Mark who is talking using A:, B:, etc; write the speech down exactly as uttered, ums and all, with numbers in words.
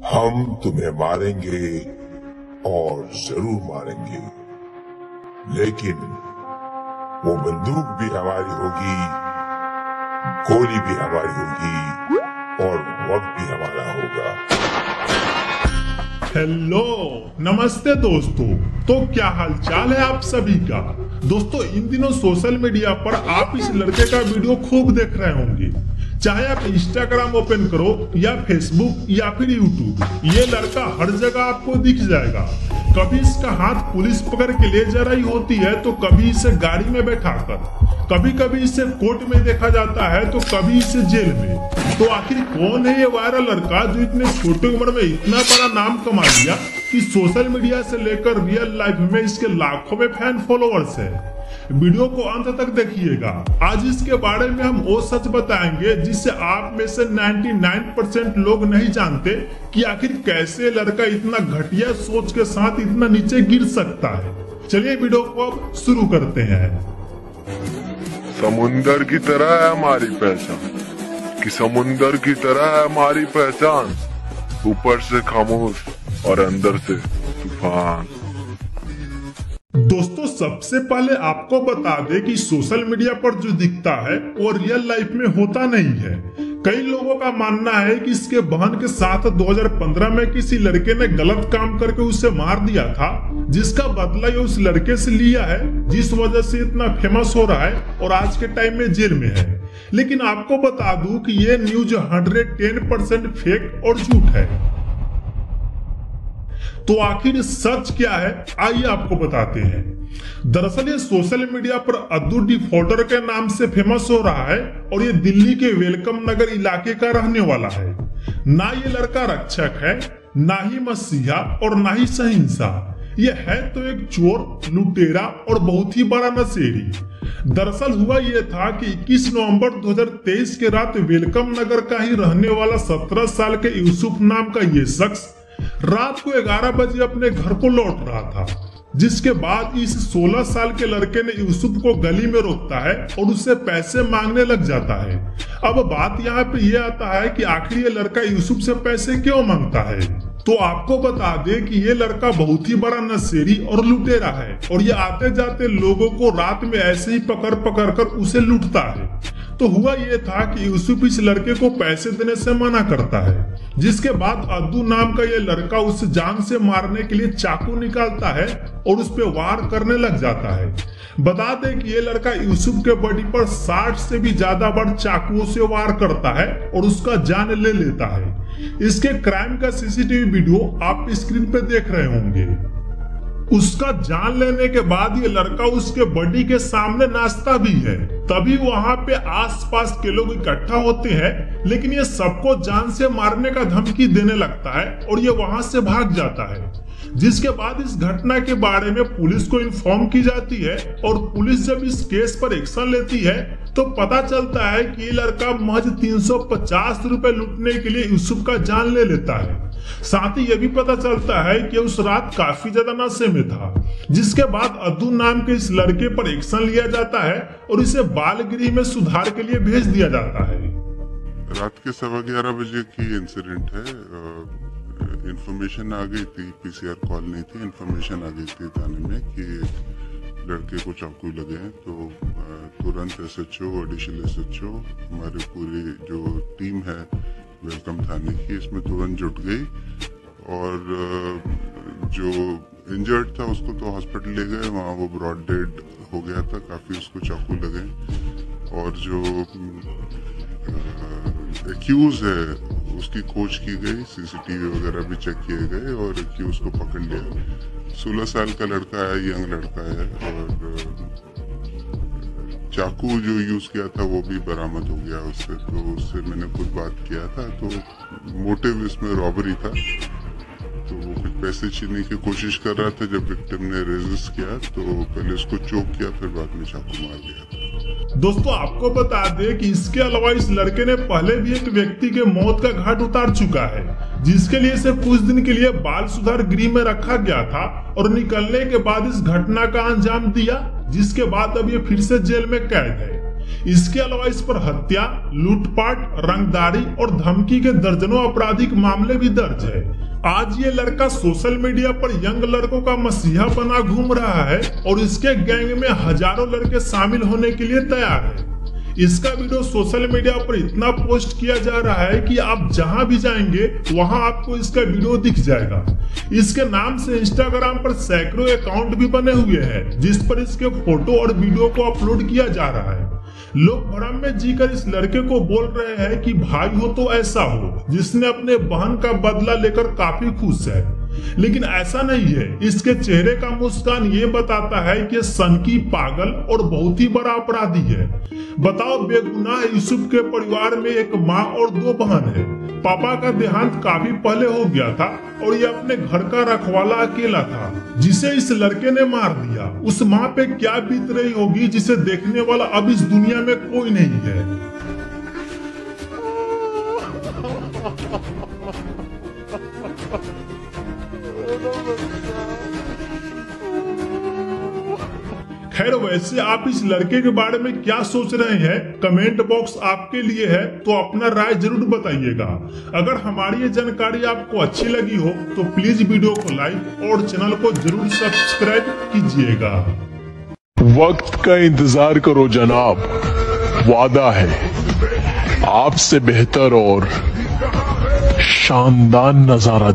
A: हम तुम्हें मारेंगे और जरूर मारेंगे, लेकिन वो बंदूक भी हमारी होगी, गोली भी हमारी होगी और वक्त भी हमारा होगा।
B: हेलो नमस्ते दोस्तों, तो क्या हालचाल है आप सभी का। दोस्तों इन दिनों सोशल मीडिया पर आप इस लड़के का वीडियो खूब देख रहे होंगे, चाहे आप इंस्टाग्राम ओपन करो या फेसबुक या फिर यूट्यूब, ये लड़का हर जगह आपको दिख जाएगा। कभी इसका हाथ पुलिस पकड़ के ले जा रही होती है, तो कभी इसे गाड़ी में बैठाकर, कभी कभी इसे कोर्ट में देखा जाता है, तो कभी इसे जेल में। तो आखिर कौन है ये वायरल लड़का जो इतने छोटे उम्र में इतना बड़ा नाम कमा लिया कि सोशल मीडिया से लेकर रियल लाइफ में इसके लाखों में फैन फॉलोअर्स है। वीडियो को अंत तक देखिएगा। आज इसके बारे में हम वो सच बताएंगे जिससे आप में से निन्यानवे परसेंट लोग नहीं जानते कि आखिर कैसे लड़का इतना घटिया सोच के साथ इतना नीचे गिर सकता है। चलिए वीडियो को अब शुरू करते हैं।
C: समुंदर की तरह है हमारी पहचान, कि समुंदर की तरह है हमारी पहचान, ऊपर से खामोश और अंदर से तूफान।
B: दोस्तों सबसे पहले आपको बता दें कि सोशल मीडिया पर जो दिखता है वो रियल लाइफ में होता नहीं है। कई लोगों का मानना है कि इसके बहन के साथ दो हज़ार पंद्रह में किसी लड़के ने गलत काम करके उसे मार दिया था, जिसका बदला ये उस लड़के से लिया है, जिस वजह से इतना फेमस हो रहा है और आज के टाइम में जेल में है। लेकिन आपको बता दूं कि ये न्यूज एक सौ दस परसेंट फेक और झूठ है। तो आखिर सच क्या है, आइए आपको बताते हैं। दरअसल ये सोशल मीडिया पर अद्दू डिफॉल्टर के नाम से फेमस हो रहा है और ये दिल्ली के वेलकम नगर इलाके का रहने वाला है। ना ये लड़का रक्षक है, ना ही मसीहा और ना ही सहिंसा। ये है तो एक चोर, लुटेरा और बहुत ही बड़ा नशेड़ी। दरअसल हुआ ये था कि इक्कीस नवंबर दो हज़ार तेईस के रात वेलकम नगर का ही रहने वाला सत्रह साल के यूसुफ नाम का ये शख्स रात को ग्यारह बजे अपने घर को लौट रहा था, जिसके बाद इस सोलह साल के लड़के ने यूसुफ को गली में रोकता है और उससे पैसे मांगने लग जाता है। अब बात यहाँ पे ये आता है कि आखिर ये लड़का यूसुफ से पैसे क्यों मांगता है। तो आपको बता दे कि ये लड़का बहुत ही बड़ा नशेड़ी और लुटेरा है और ये आते जाते लोगों को रात में ऐसे ही पकड़ पकड़ कर उसे लूटता है। तो हुआ ये था कि यूसुफ इस लड़के को पैसे देने से मना करता है, जिसके बाद अद्दू नाम का ये लड़का उसे जान से मारने के लिए चाकू निकालता है और उस पर वार करने लग जाता है। बता दें कि ये लड़का यूसुफ के बॉडी पर साठ से भी ज्यादा बार चाकुओं से वार करता है और उसका जान ले लेता है। इसके क्राइम का सीसीटीवी वीडियो आप स्क्रीन पे देख रहे होंगे। उसका जान लेने के बाद ये लड़का उसके बॉडी के सामने नाचता भी है। तभी वहां पे आसपास के लोग इकट्ठा होते हैं, लेकिन ये सबको जान से मारने का धमकी देने लगता है और ये वहां से भाग जाता है। जिसके बाद इस घटना के बारे में पुलिस को इन्फॉर्म की जाती है और पुलिस जब इस केस पर एक्शन लेती है तो पता चलता है कि ये लड़का महज तीन सौ पचास रुपए लूटने के लिए यूसुफ का जान ले लेता है। साथ ही यह भी पता चलता है कि उस रात काफी ज्यादा नशे में था। जिसके बाद अद्दू नाम के इस लड़के पर एक्शन लिया जाता है और इसे बाल गृह में सुधार के लिए भेज दिया जाता है।
C: रात के सवा ग्यारह बजे की इंसिडेंट है। इंफॉर्मेशन आ गई थी, पीसीआर कॉल नहीं थी, इंफॉर्मेशन आ गई थी थाने में कि लड़के को चाकू लगे हैं। तो तुरंत एसएचओ, एडिशनल एसएचओ, हमारी पूरी जो टीम है वेलकम थाने की, इसमें तुरंत जुट गई और जो इंजर्ड था उसको तो हॉस्पिटल ले गए। वहाँ वो ब्रॉड डेड हो गया था, काफी उसको चाकू लगे। और जो एक्यूज है उसकी खोज की गई, सीसीटीवी वगैरह भी चेक किए गए और एक्यूज को पकड़ लिया। सोलह साल का लड़का है, यंग लड़का है और चाकू जो यूज किया था वो भी बरामद हो गया उससे। तो उससे मैंने खुद बात किया था, तो मोटिव इसमें रॉबरी था। तो वो कुछ पैसे छीनने की कोशिश कर रहा था। जब विक्टिम ने रेजिस्ट किया तो पहले उसको चोक किया, फिर बाद में चाकू मार दिया था।
B: दोस्तों आपको बता दें कि इसके अलावा इस लड़के ने पहले भी एक व्यक्ति के मौत का घाट उतार चुका है, जिसके लिए इसे कुछ दिन के लिए बाल सुधार गृह में रखा गया था और निकलने के बाद इस घटना का अंजाम दिया, जिसके बाद अब ये फिर से जेल में कैद है। इसके अलावा इस पर हत्या, लूटपाट, रंगदारी और धमकी के दर्जनों आपराधिक मामले भी दर्ज है। आज ये लड़का सोशल मीडिया पर यंग लड़कों का मसीहा बना घूम रहा है और इसके गैंग में हजारों लड़के शामिल होने के लिए तैयार है। इसका वीडियो सोशल मीडिया पर इतना पोस्ट किया जा रहा है कि आप जहां भी जाएंगे वहां आपको इसका वीडियो दिख जाएगा। इसके नाम से इंस्टाग्राम पर सैकड़ों अकाउंट भी बने हुए हैं जिस पर इसके फोटो और वीडियो को अपलोड किया जा रहा है। लोग भरम में जीकर इस लड़के को बोल रहे हैं कि भाई हो तो ऐसा हो, जिसने अपने बहन का बदला लेकर काफी खुश है। लेकिन ऐसा नहीं है। इसके चेहरे का मुस्कान ये बताता है कि सनकी, पागल और बहुत ही बड़ा अपराधी है। बताओ, बेगुनाह यूसुफ के परिवार में एक माँ और दो बहन है। पापा का देहांत काफी पहले हो गया था और ये अपने घर का रखवाला अकेला था जिसे इस लड़के ने मार दिया। उस माँ पे क्या बीत रही होगी जिसे देखने वाला अब इस दुनिया में कोई नहीं है। खैर, वैसे आप इस लड़के के बारे में क्या सोच रहे हैं? कमेंट बॉक्स आपके लिए है, तो अपना राय जरूर बताइएगा। अगर हमारी ये जानकारी आपको अच्छी लगी हो तो प्लीज वीडियो को लाइक और चैनल को जरूर सब्सक्राइब कीजिएगा।
D: वक्त का इंतजार करो जनाब, वादा है आपसे बेहतर और शानदार नजारा